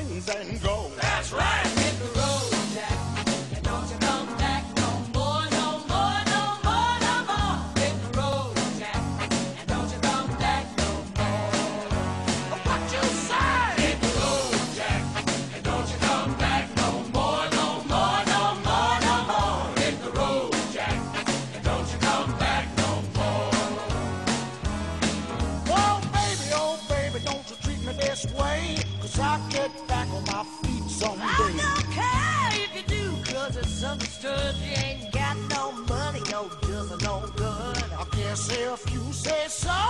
things and go. That's right. Hit the road, Jack, and don't you come back no more, no more, no more, no more. Hit the road, Jack, and don't you come back no more. What you say? Hit the road, Jack, and don't you come back no more, no more, no more, no more. Hit the road, Jack, and don't you come back no more. Oh baby, don't you treat me this way, 'cause I'll get back on my feet I someday. don't care if you do, 'cause it's understood you ain't got no money, you're just no good. I guess if you say so,